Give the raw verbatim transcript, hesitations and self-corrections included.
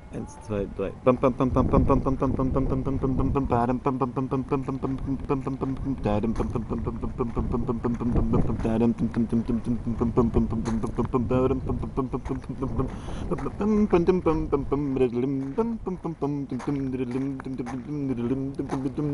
Eins, zwei, drei. Bam, bam, bam, bam, bam, bam, bam, bam, bam, bam, bam, bam, bam, bam, bam, badam, bam, bam, bam, bam, bam, bam, bam, bam, bam, bam, bam, dadam, bam, bam, bam, bam, bam, bam, bam, bam, bam, bam, bam, bam, bam, bam, dadam, dim, dim, dim, dim, dim, dim, bam, bam, bam, bam, bam, bam, bam, bam, badam, bam, bam, bam, bam, bam, bam, bam, bam, bam, bam, dim, bam, bam, bam, riddlim, bam, bam, bam, bam, dim, dim, riddlim, dim, dim, dim, dim, dim, dim, dim, dim,